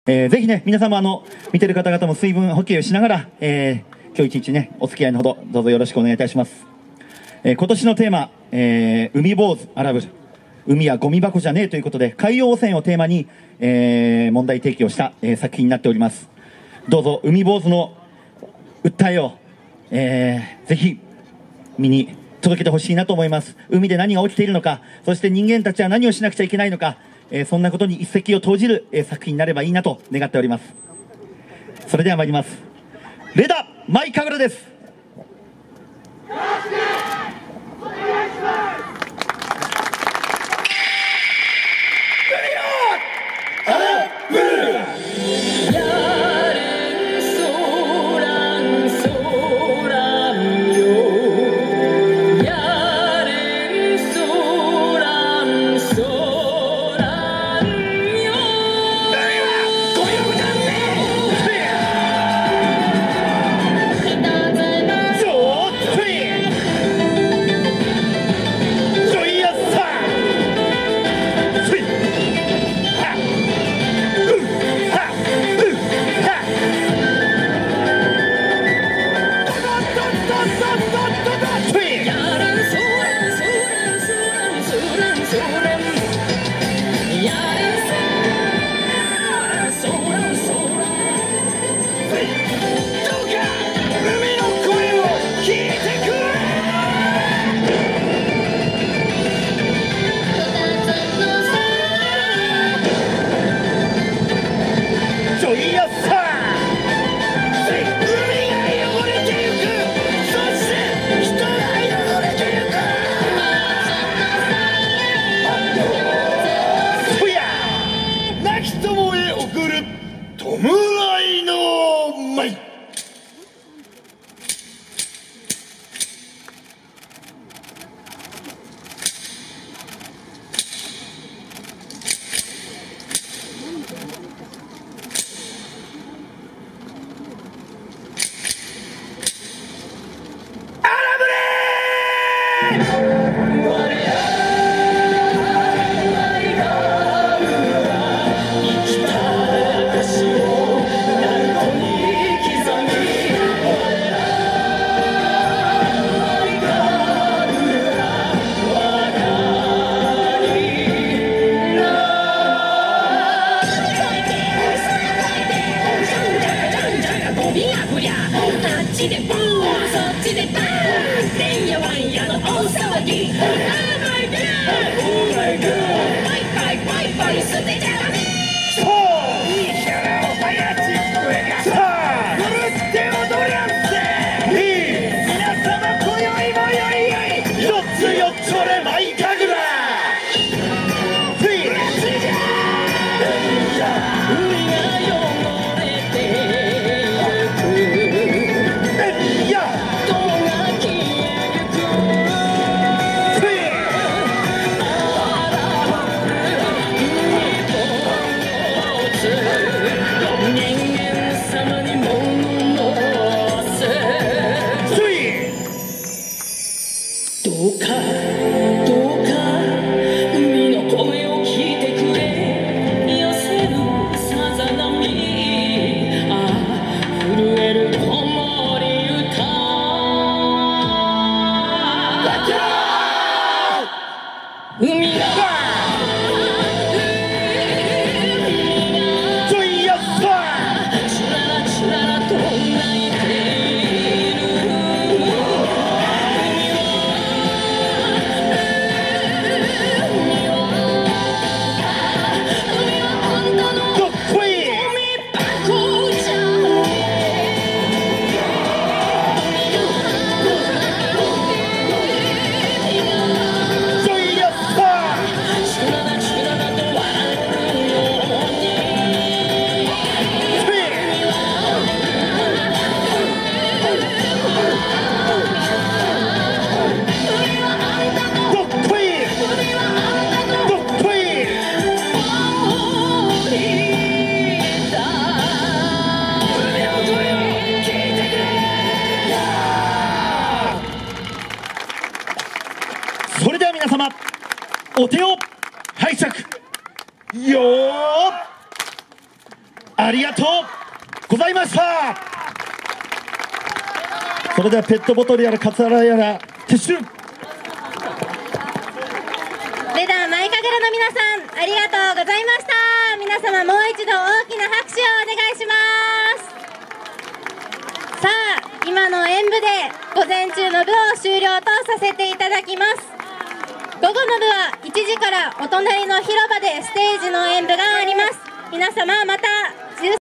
ぜひね、皆様見てる方々も水分補給をしながら、今日一日ね、お付き合いのほど、どうぞよろしくお願いいたします。今年のテーマ、海坊主荒ぶる。海はゴミ箱じゃねえということで、海洋汚染をテーマに、問題提起をした、作品になっております。どうぞ、海坊主の訴えを、ぜひ、見に届けてほしいなと思います。海で何が起きているのか、そして人間たちは何をしなくちゃいけないのか、そんなことに一石を投じる、作品になればいいなと願っております。それでは参ります。レダマイカグラです。お手を拝借よーありがとうございました。それではペットボトルやらカツラやら撤収。 レダーマイカグラの皆さん、ありがとうございました。皆様もう一度大きな拍手をお願いします。さあ、今の演舞で午前中の部を終了とさせていただきます。午後の部は1時からお隣の広場でステージの演舞があります。皆様また